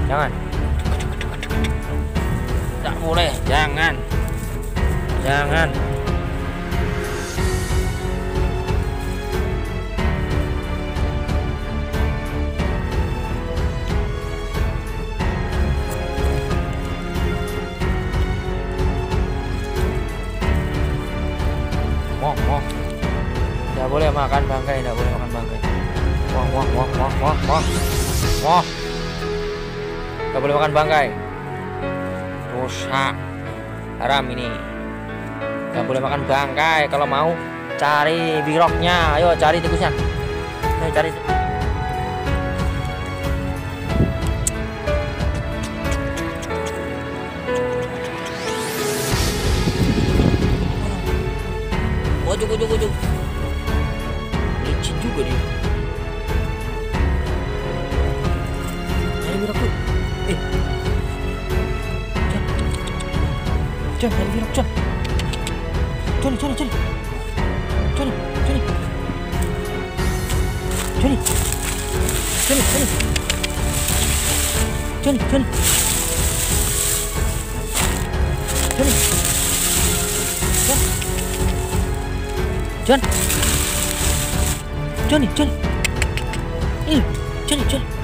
Jangan. Tak boleh, jangan. Jangan. Wah. Tidak boleh makan bangkai, tidak boleh makan bangkai. Wah. Tidak boleh makan bangkai. Dosa. Haram ini. Tidak boleh makan bangkai. Kalau mau cari biroknya, ayo cari tikusnya. Ayo cari. Ujung. Licin juga dia. Cari birok tuh. John, cari birok, John. Johnny. Ini, Johnny.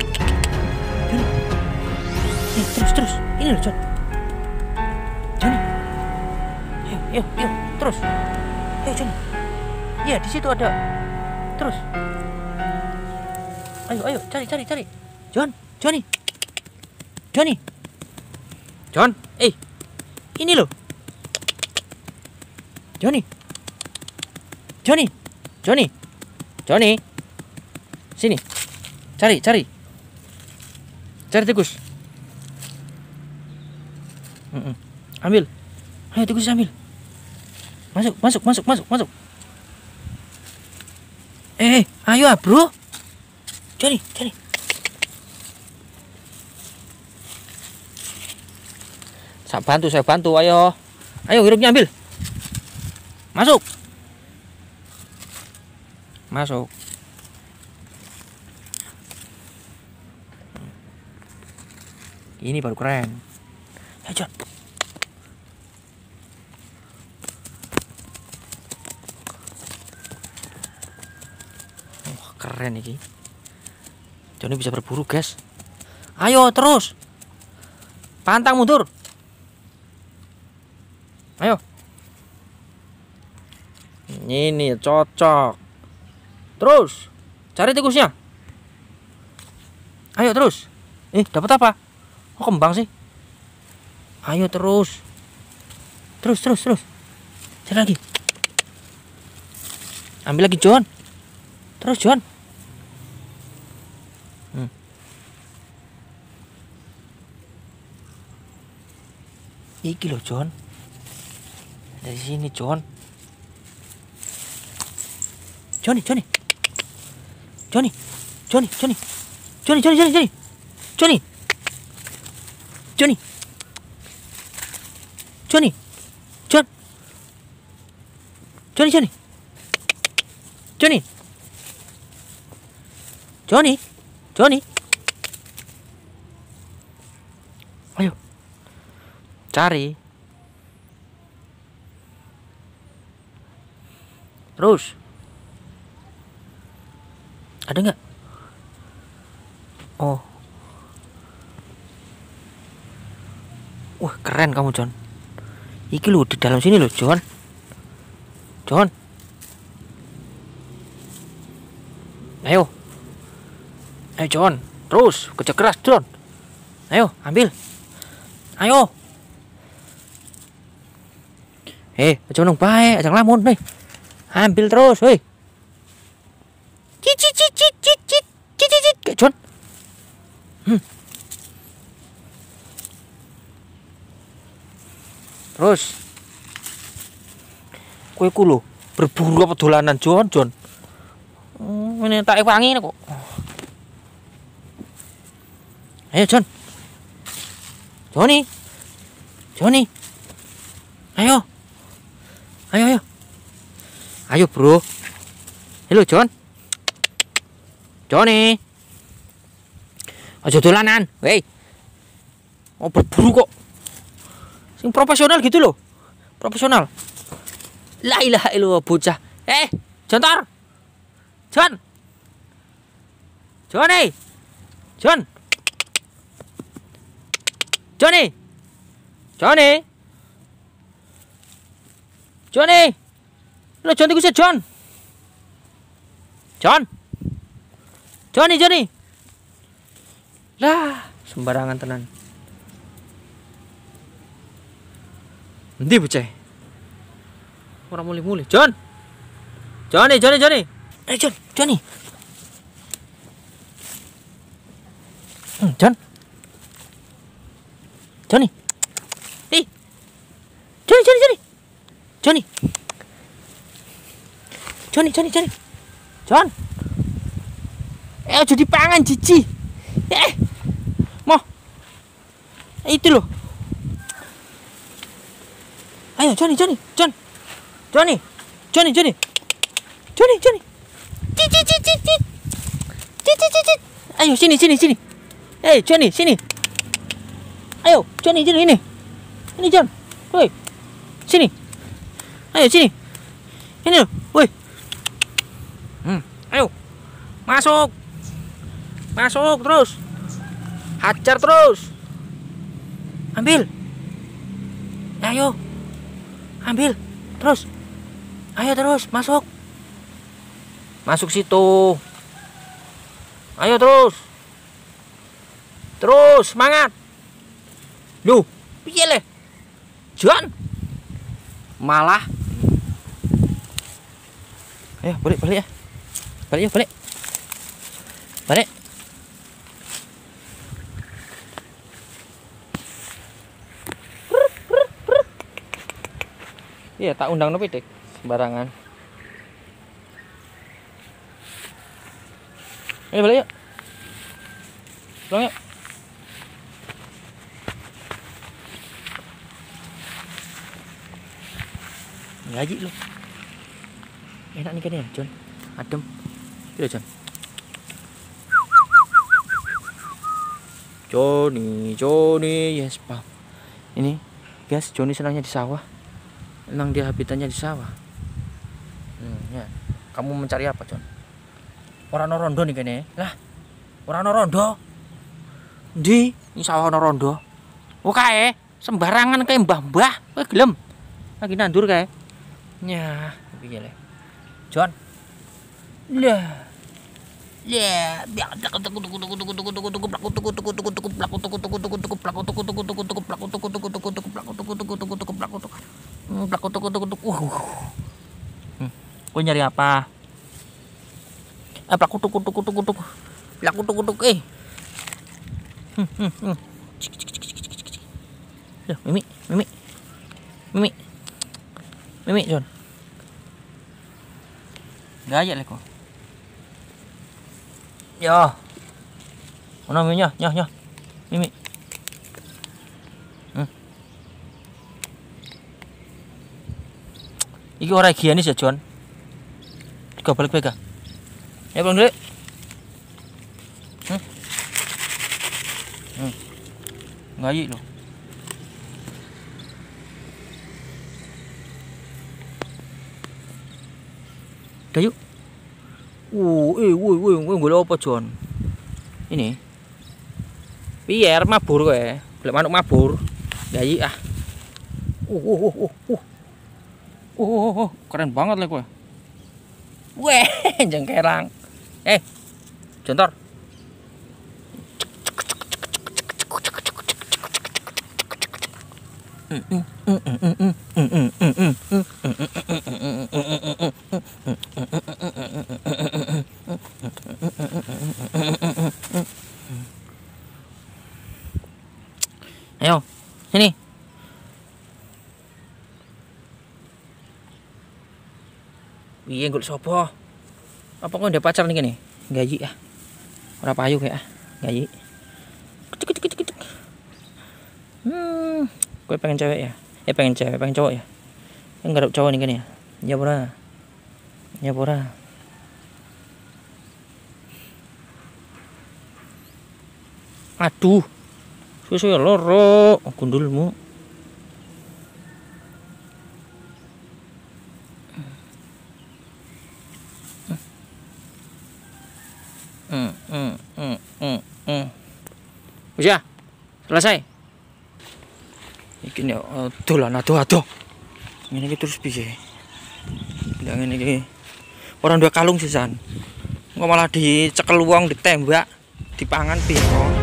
Terus. Ini loh, John. Johnny. Yuk, terus. Ayo, Johnny. Iya, di situ ada. Terus. Ayo, cari. Johnny. John, ini loh. Johnny. Sini. Cari tikus. Ambil. Ayo tikus ambil. Masuk. Ayo bro. Johnny. Saya bantu, ayo. Ayo biroknya ambil. Masuk. Ini baru keren. Ayo, John. Keren ini. Johnny bisa berburu, guys. Ayo terus. Pantang mundur. Ayo. Ini cocok. Terus cari tikusnya. Ayo terus. Dapat apa? Oh, kembang sih. Ayo terus. Cari lagi. Ambil lagi, John. Terus, John. Iki loh, John. Dari sini, John. Johnny. Ayo. Cari. Terus. Ada nggak? Oh. Wah, keren kamu, John. Iki lo di dalam sini lo, John. Ayo, John. Terus, kerja keras, John. Ayo, ambil. Ayo. Aja nang bae, aja ngelamun, nih. Ambil terus, woi. Cit. John. Terus. Kowe ku lho, berburu apa dolanan, John? Ini tak wangi kok. Ayo, John. Johnny. Ayo. Ayo, bro. Halo, John. Johnny. Aja dolanan. Wei. Oh, berburu kok. Sing profesional gitu loh. Profesional. La ilaha illallah bocah. Jontor. Jon. Joni. Jon. Joni. Joni. Joni. Lo Jon iku sih Jon. Jon. Joni. Lah, sembarangan tenan. Endi bocah? Ora muli-muli. Jon. Joni. Joni. Jon. Joni. Joni. Jon. Aja dipangan cici. Mau. Itu loh. Ayo Joni. Ayo sini. Joni sini. Ayo Joni ini. Ini Jon. Woi. Sini. Ayo sini. Ini loh. Woi. Ayo. Masuk terus. Hajar terus. Ambil. Ayo. Ambil. Terus. Ayo terus masuk. Masuk situ. Ayo terus. Semangat. Loh, piye le? Jon. Malah. Ayo, balik ya. Balik. Iya, tak undang nopi dek sembarangan. Ayo balik yuk. Pulang yuk. Ngaji lu. Enak nih kan ya, Jon. Adem. Iya, Jon. Joni, yes, Pak. Ini, guys, Joni senangnya di sawah. Emang dia habitatnya di sawah. Ya. Kamu mencari apa, Jon? Orang rondo nih kene. Lah, orang rondo. Di, ini sawah orang rondo. Kae sembarangan kayak mbah-mbah. Kowe gelem. Lagi nandur kae. Ya, piye le. Jon. Lah. Ya, Kau nyari apa? Mimi, Jon. Gaya le kok. Ya. Mana Mimi nya. Mimi. Iki ora higienis ya, Jon. Tiga balik bega. Ya, Bang Dek. Ngayi loh. Udah yuk. Woi, golek apa, Jon? Ini. Piye mabur kowe? Golek manuk mabur. Ngayi ah. Keren banget lah kowe. Weh, jengkerang. Jontor. Ayo, sini. Piye golek sapa? Apa kok ndek pacar nih kene? Gaji ah. Ora payu kayak ah. Gaji. Gue pengen cewek ya. Pengen cowok ya. Enggak ada cowok nih kan ya. Ya pura. Aduh. Suwe-suwe loro gundulmu. Wis ya, selesai. Iki nek dolan adoh-adoh. Ngene iki terus piye? Ndak ngene iki. Ora ndua kalung sisan. Engko malah dicekel wong, ditembak, dipangan piye kok.